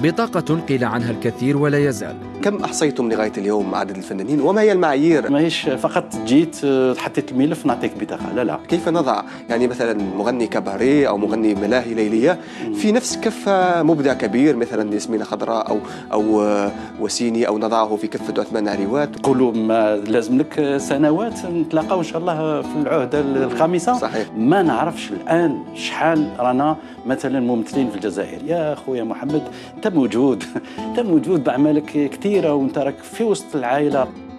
بطاقة قيل عنها الكثير ولا يزال. كم أحصيتم لغاية اليوم عدد الفنانين وما هي المعايير؟ ماهيش فقط جيت حطيت الملف نعطيك بطاقة، لا. كيف نضع يعني مثلا مغني كباريه أو مغني ملاهي ليلية في نفس كفة مبدع كبير مثلا ياسمين خضراء أو وسيني، أو نضعه في كفة عثمان عريوات؟ تقولوا ما لازم لك سنوات نتلاقاو إن شاء الله في العهدة الخامسة. صحيح. ما نعرفش الآن شحال رانا مثلا ممثلين في الجزائر. يا خويا محمد، انت موجود انت موجود باعمالك كثيره، وانت راك في وسط العائله.